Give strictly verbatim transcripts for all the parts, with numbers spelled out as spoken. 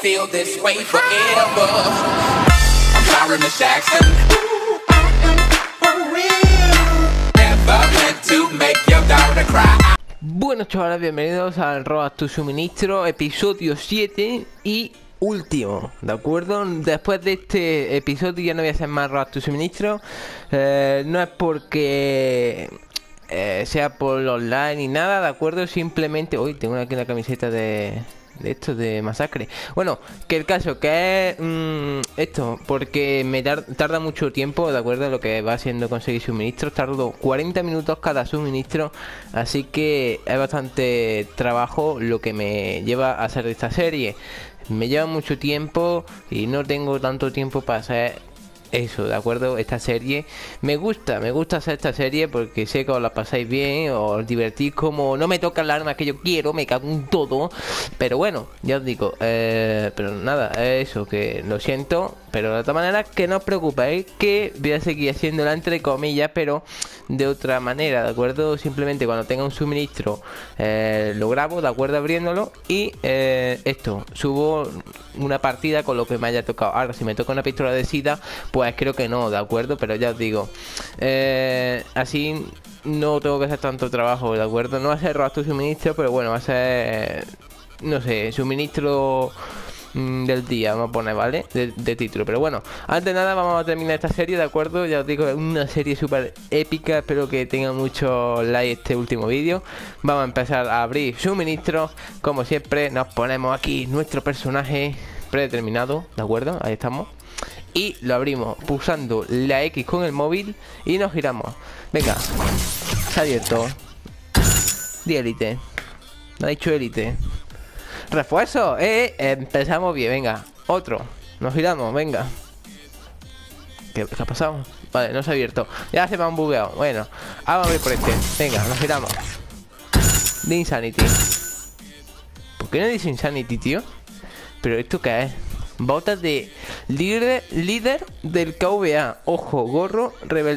feel this way forever. I'm sorry, Miss Jackson. Never meant to make your daughter cry. Bueno chavales, bienvenidos al Roba tu Suministro, episodio siete y último, ¿de acuerdo? Después de este episodio ya no voy a hacer más Roba tu Suministro. eh, No es porque eh, sea por online ni nada, ¿de acuerdo? Simplemente... Uy, tengo aquí una camiseta de... de esto de masacre. Bueno, que el caso que es mmm, esto, porque me tar tarda mucho tiempo, de acuerdo, lo que va siendo conseguir suministros. Tardo cuarenta minutos cada suministro, así que es bastante trabajo lo que me lleva a hacer esta serie. Me lleva mucho tiempo y no tengo tanto tiempo para hacer eso, ¿de acuerdo? Esta serie me gusta, me gusta hacer esta serie porque sé que os la pasáis bien, os divertís, como no me tocan las armas que yo quiero, me cago en todo. Pero bueno, ya os digo, eh, pero nada, eso, que lo siento, pero de otra manera que no os preocupéis, que voy a seguir haciéndola entre comillas, pero de otra manera, ¿de acuerdo? Simplemente cuando tenga un suministro eh, lo grabo, ¿de acuerdo? Abriéndolo y eh, esto, subo una partida con lo que me haya tocado. Ahora, si me toca una pistola de sida, pues creo que no, ¿de acuerdo? Pero ya os digo, eh, así no tengo que hacer tanto trabajo, ¿de acuerdo? No va a ser robar tu suministro, pero bueno, va a ser, no sé, suministro mmm, del día, vamos a poner, ¿vale? De, de título, pero bueno, antes de nada vamos a terminar esta serie, ¿de acuerdo? Ya os digo, es una serie súper épica, espero que tenga muchos likes este último vídeo. Vamos a empezar a abrir suministros, como siempre, nos ponemos aquí nuestro personaje predeterminado, ¿de acuerdo? Ahí estamos. Y lo abrimos pulsando la X con el móvil y nos giramos. Venga, se ha abierto. Di élite. Me ha dicho élite. Refuerzo, eh, empezamos bien, venga. Otro, nos giramos, venga. ¿Qué, ¿Qué ha pasado? Vale, no se ha abierto. Ya se me han bugueado. Bueno, vamos a abrir por este. Venga, nos giramos. De Insanity. ¿Por qué no dice Insanity, tío? ¿Pero esto qué es? Botas de líder, líder del K V A. Ojo, gorro, rebel...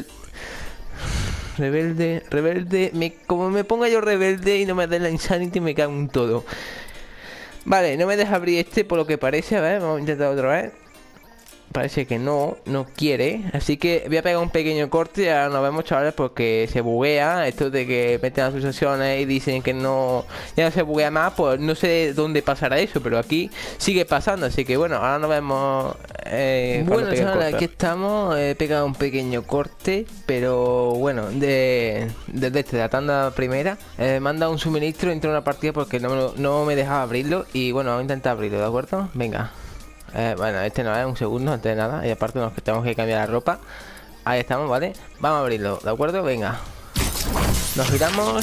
Rebelde, rebelde. Me, como me ponga yo rebelde y no me den la Insanity, me cago en todo. Vale, no me deja abrir este por lo que parece. A ver, vamos a intentar otra vez. Parece que no, no quiere. Así que voy a pegar un pequeño corte y ahora nos vemos, chavales, porque se buguea. Esto de que meten las sucesiones y dicen que no, ya no se buguea más, pues no sé dónde pasará eso, pero aquí sigue pasando. Así que bueno, ahora nos vemos. Eh, bueno, chavales, aquí estamos. He pegado un pequeño corte, pero bueno, de desde este, la tanda primera. Eh, me han dado un suministro, entré en una partida porque no me, lo, no me dejaba abrirlo. Y bueno, vamos a intentar abrirlo, ¿de acuerdo? Venga. Eh, bueno, este no es un segundo antes de nada. Y aparte nos tenemos que cambiar la ropa. Ahí estamos, ¿vale? Vamos a abrirlo, ¿de acuerdo? Venga. Nos giramos.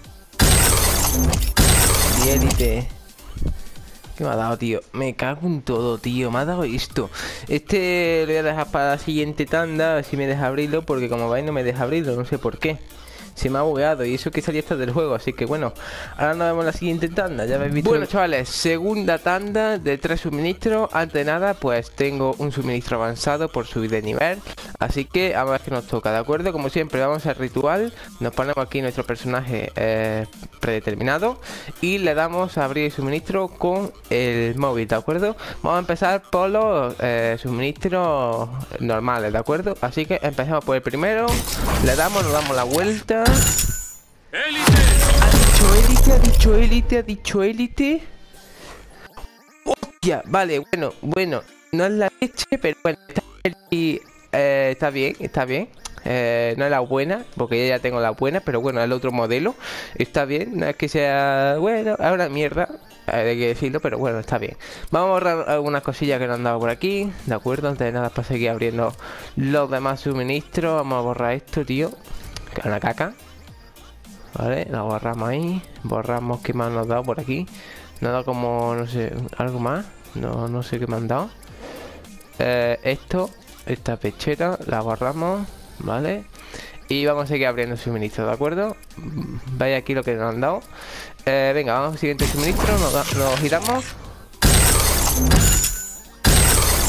Y élite. ¿Qué me ha dado, tío? Me cago en todo, tío. Me ha dado esto. Este lo voy a dejar para la siguiente tanda. A ver si me deja abrirlo. Porque como veis no me deja abrirlo. No sé por qué. Se me ha bugueado y eso que salía hasta del juego. Así que bueno, ahora nos vemos en la siguiente tanda. Ya habéis visto. Bueno, chavales, segunda tanda de tres suministros. Antes de nada, pues tengo un suministro avanzado por subir de nivel. Así que a ver qué nos toca, ¿de acuerdo? Como siempre, vamos al ritual. Nos ponemos aquí nuestro personaje eh, predeterminado. Y le damos a abrir el suministro con el móvil, ¿de acuerdo? Vamos a empezar por los eh, suministros normales, ¿de acuerdo? Así que empezamos por el primero. Le damos, nos damos la vuelta. ¡Élite! Ha dicho élite, ha dicho élite, ha dicho élite. Hostia, vale, bueno, bueno, no es la leche, pero bueno, está, eh, está bien, está bien. Eh, no es la buena, porque ya tengo la buena, pero bueno, es el otro modelo. Está bien, no es que sea, bueno, es una mierda, hay que decirlo, pero bueno, está bien. Vamos a borrar algunas cosillas que nos han dado por aquí, ¿de acuerdo? Antes de nada, para seguir abriendo los demás suministros, vamos a borrar esto, tío, que es una caca. Vale, la borramos ahí. Borramos qué más nos ha dado por aquí. Nos ha dado como, no sé, algo más. No, no sé qué me han dado. Eh, esto, esta pechera, la borramos. Vale. Y vamos a seguir abriendo suministros, ¿de acuerdo? Veis aquí lo que nos han dado. Eh, venga, vamos al siguiente suministro. Nos, da, nos giramos.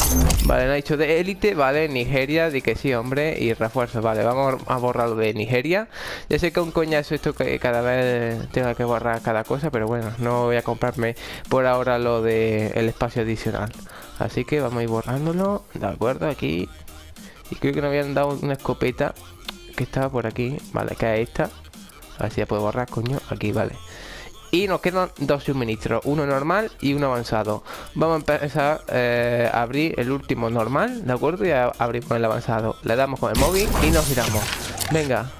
Vale, no ha dicho de élite, vale, Nigeria, di que sí, hombre, y refuerzos, vale, vamos a borrar lo de Nigeria. Ya sé que un coñazo esto que cada vez tenga que borrar cada cosa, pero bueno, no voy a comprarme por ahora lo de el espacio adicional. Así que vamos a ir borrándolo, de acuerdo, aquí. Y creo que nos habían dado una escopeta que estaba por aquí, vale, que es esta. A ver si ya puedo borrar, coño, aquí, vale. Y nos quedan dos suministros, uno normal y uno avanzado. Vamos a empezar eh, a abrir el último normal, ¿de acuerdo? Y a abrimos el avanzado. Le damos con el móvil y nos giramos. Venga.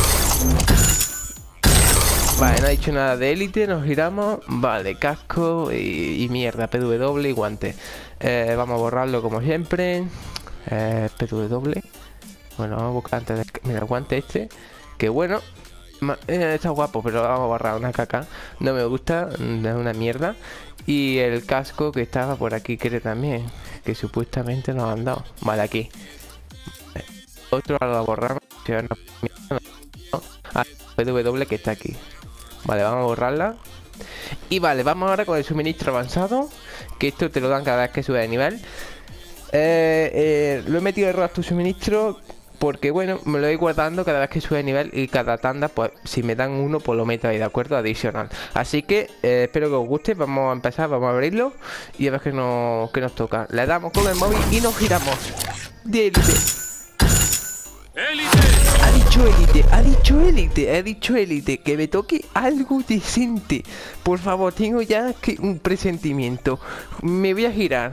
Vale, no ha dicho nada de élite, nos giramos. Vale, casco y, y mierda, P W y guante. Eh, vamos a borrarlo como siempre. Eh, P W. Bueno, vamos a buscar antes de... Mira, el guante este. Que bueno. Eh, está guapo, pero vamos a borrar una caca. No me gusta, es una mierda. Y el casco que estaba por aquí, creo también. Que supuestamente nos han dado. Vale, aquí. Otro lo borramos. Ah, P W que está aquí. Vale, vamos a borrarla. Y vale, vamos ahora con el suministro avanzado. Que esto te lo dan cada vez que sube de nivel. Eh, eh, lo he metido error a tu suministro. Porque bueno, me lo voy guardando cada vez que sube de nivel y cada tanda, pues si me dan uno, pues lo meto ahí, ¿de acuerdo? Adicional. Así que eh, espero que os guste, vamos a empezar, vamos a abrirlo y a ver qué nos, qué nos toca. Le damos con el móvil y nos giramos. De élite. ¡Élite! Ha dicho élite, ha dicho élite, ha dicho élite, que me toque algo decente. Por favor, tengo ya que un presentimiento. Me voy a girar.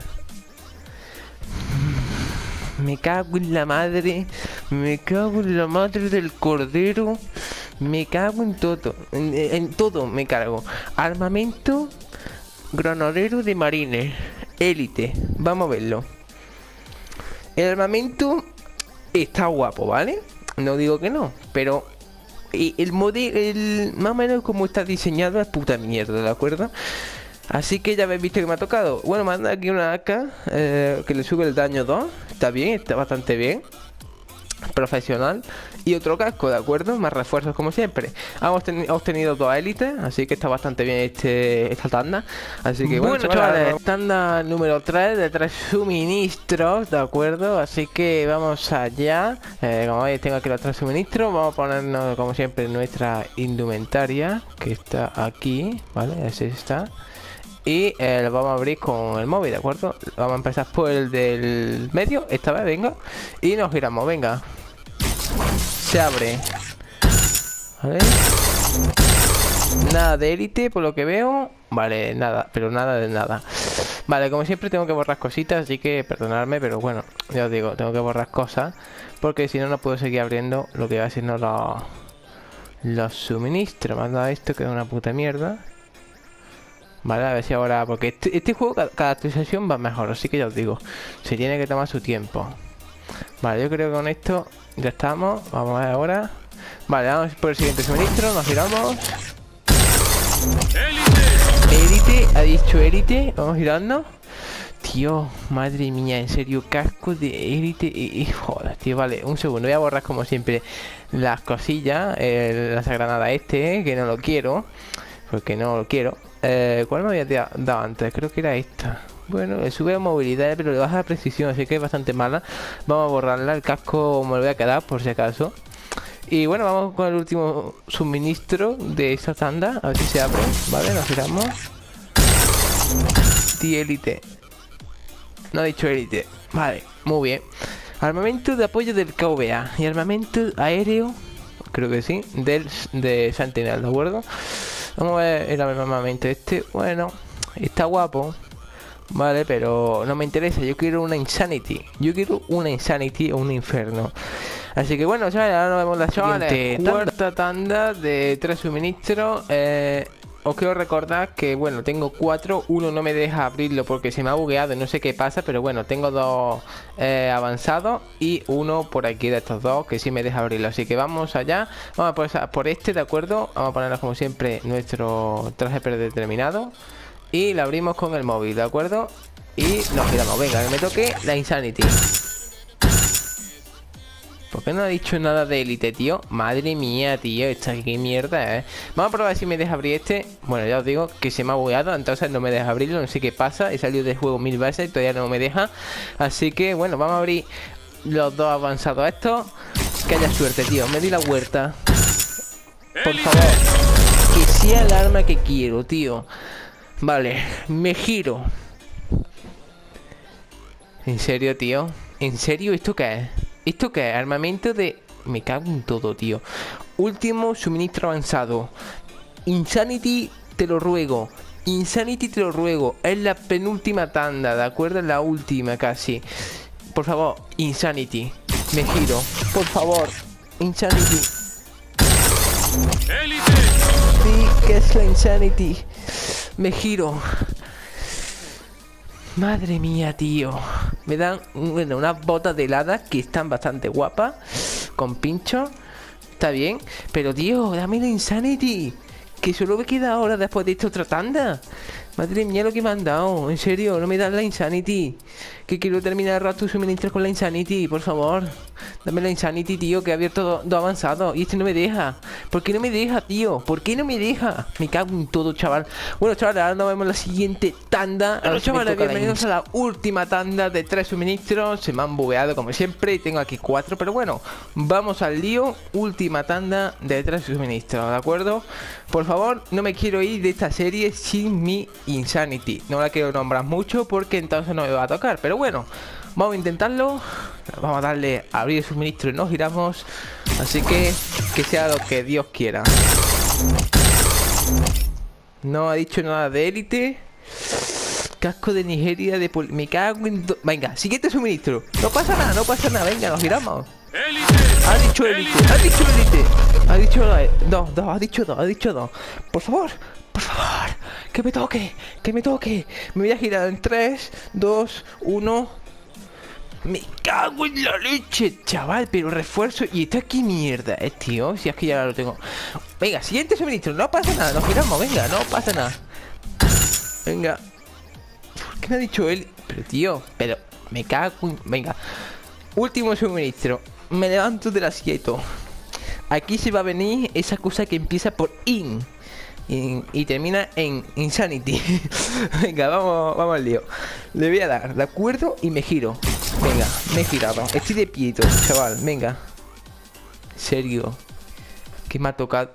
Me cago en la madre, me cago en la madre del cordero, me cago en todo, en, en todo me cago. Armamento, granadero de marines, élite, vamos a verlo. El armamento está guapo, ¿vale? No digo que no, pero y el modelo, el, más o menos como está diseñado es puta mierda, ¿de acuerdo? Así que ya habéis visto que me ha tocado. Bueno, me anda aquí una A K eh, que le sube el daño dos. Está bien, está bastante bien. Profesional. Y otro casco, ¿de acuerdo? Más refuerzos como siempre. Hemos obtenido dos élites, así que está bastante bien este esta tanda. Así que bueno, bueno chavales, chavales, tanda número tres de tres suministros, ¿de acuerdo? Así que vamos allá. Eh, como veis, tengo aquí los tres suministros. Vamos a ponernos como siempre nuestra indumentaria, que está aquí, ¿vale? Así está. Y eh, lo vamos a abrir con el móvil, ¿de acuerdo? Vamos a empezar por el del medio, esta vez, venga. Y nos giramos, venga. Se abre. Vale. Nada de élite, por lo que veo. Vale, nada, pero nada de nada. Vale, como siempre tengo que borrar cositas, así que perdonadme, pero bueno, ya os digo, tengo que borrar cosas. Porque si no, no puedo seguir abriendo lo que va siendo los, los suministros. Manda esto que es una puta mierda. Vale, a ver si ahora... Porque este, este juego, cada, cada actualización va mejor, así que ya os digo, se tiene que tomar su tiempo. Vale, yo creo que con esto ya estamos. Vamos a ver ahora. Vale, vamos por el siguiente suministro, nos giramos. ¡Élite! Élite, ha dicho élite, vamos girando. Tío, madre mía, en serio, casco de élite y, y joder, tío, vale, un segundo, voy a borrar como siempre las cosillas, el lanzagranada este, que no lo quiero, porque no lo quiero. Eh, ¿Cuál me había dado antes? Creo que era esta. Bueno, le sube a movilidad, pero le baja la precisión, así que es bastante mala. Vamos a borrarla, el casco me lo voy a quedar por si acaso. Y bueno, vamos con el último suministro de esta tanda, a ver si se abre. Vale, nos giramos. The élite. No he dicho élite. Vale, muy bien. Armamento de apoyo del K V A y armamento aéreo, creo que sí, del de Sentinel, ¿de acuerdo? Vamos a ver el armamento este. Bueno, está guapo, vale, pero no me interesa. Yo quiero una Insanity. Yo quiero una Insanity o un Inferno. Así que bueno, chavales, ahora nos vemos la siguiente cuarta tanda de tres suministros. Eh, os quiero recordar que, bueno, tengo cuatro. Uno no me deja abrirlo porque se me ha bugueado y no sé qué pasa. Pero bueno, tengo dos eh, avanzados y uno por aquí de estos dos que sí me deja abrirlo. Así que vamos allá. Vamos a por, por este, ¿de acuerdo? Vamos a ponernos como siempre nuestro traje predeterminado. Y lo abrimos con el móvil, ¿de acuerdo? Y nos giramos. Venga, que me toque la Insanity. ¿Por qué no ha dicho nada de élite, tío? Madre mía, tío, esta qué mierda, ¿eh? Vamos a probar si me deja abrir este. Bueno, ya os digo que se me ha bugueado, entonces no me deja abrirlo, no sé qué pasa. He salido del juego mil veces y todavía no me deja. Así que, bueno, vamos a abrir los dos avanzados estos. Que haya suerte, tío. Me di la huerta. Por favor. Que sea el arma que quiero, tío. Vale, me giro. ¿En serio, tío? ¿En serio? ¿Esto qué es? ¿Esto qué es? Armamento de... Me cago en todo, tío. Último suministro avanzado. Insanity, te lo ruego. Insanity, te lo ruego. Es la penúltima tanda, ¿de acuerdo? Es la última casi. Por favor, Insanity. Me giro. Por favor. Insanity. Élite. Sí, que es la Insanity. Me giro. Madre mía, tío. Me dan, bueno, unas botas de heladas que están bastante guapas. Con pincho. Está bien. Pero, tío, dame la Insanity. Que solo me queda ahora después de esta otra tanda. Madre mía, lo que me han dado. En serio, no me dan la Insanity. Que quiero terminar el tu suministro con la Insanity, por favor. Dame la Insanity, tío, que he abierto dos do avanzados. Y este no me deja. ¿Por qué no me deja, tío? ¿Por qué no me deja? Me cago en todo, chaval. Bueno, chavales, ahora nos vemos en la siguiente tanda. Bueno, chavales, bienvenidos a la última tanda de tres suministros. Se me han bugueado como siempre y tengo aquí cuatro. Pero bueno, vamos al lío. Última tanda de tres suministros, ¿de acuerdo? Por favor, no me quiero ir de esta serie sin mi Insanity. No la quiero nombrar mucho porque entonces no me va a tocar. Pero bueno, vamos a intentarlo. Vamos a darle a abrir el suministro y nos giramos. Así que que sea lo que Dios quiera. No ha dicho nada de élite. Casco de Nigeria de pol... Me cago en... Venga, siguiente suministro. No pasa nada, no pasa nada. Venga, nos giramos. Élite. Ha dicho élite, ha dicho élite. Ha dicho dos, dos, ha dicho dos, ha dicho dos. Por favor, por favor. Que me toque, que me toque. Me voy a girar en tres, dos, uno. Me cago en la leche, chaval, pero refuerzo. Y esto aquí mierda, eh, tío. Si es que ya lo tengo. Venga, siguiente suministro, no pasa nada, nos giramos, venga, no pasa nada. Venga. ¿Por qué me ha dicho él? Pero tío, pero me cago en... Venga. Último suministro. Me levanto del asiento. Aquí se va a venir esa cosa que empieza por in. Y, y termina en Insanity. Venga, vamos, vamos al lío. Le voy a dar, ¿de acuerdo? Y me giro. Venga, me he girado. Estoy de pieto, chaval, venga. En serio. ¿Qué me ha tocado?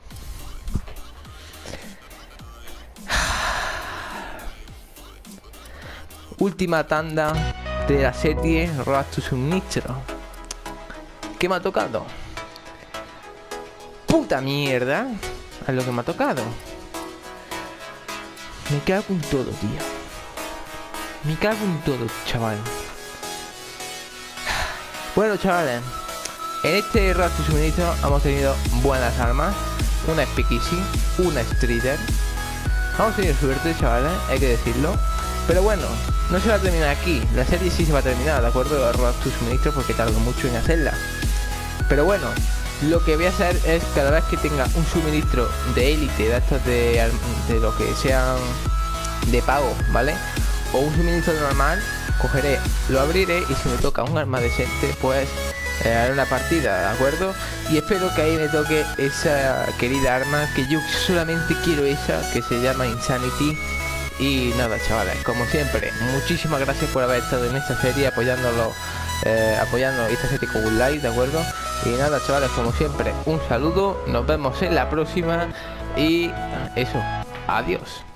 Última tanda de la serie Road to Suministro. ¿Qué me ha tocado? Puta mierda. Es lo que me ha tocado. Me cago en todo, tío. Me cago en todo, chaval. Bueno, chavales, en este Road to Suministro hemos tenido buenas armas. Una Speakeasy, una Strider. Hemos tenido suerte, chavales, hay que decirlo. Pero bueno, no se va a terminar aquí. La serie sí se va a terminar, ¿de acuerdo? El Road to Suministro, porque tardo mucho en hacerla. Pero bueno, lo que voy a hacer es cada vez que tenga un suministro de élite, de estos de, de lo que sean de pago, ¿vale? O un suministro normal, cogeré, lo abriré y si me toca un arma decente, pues eh, haré una partida, ¿de acuerdo? Y espero que ahí me toque esa querida arma, que yo solamente quiero esa, que se llama Insanity. Y nada, chavales, como siempre, muchísimas gracias por haber estado en esta serie apoyándolo, eh, apoyando esta serie con un like, ¿de acuerdo? Y nada, chavales, como siempre, un saludo, nos vemos en la próxima y eso, adiós.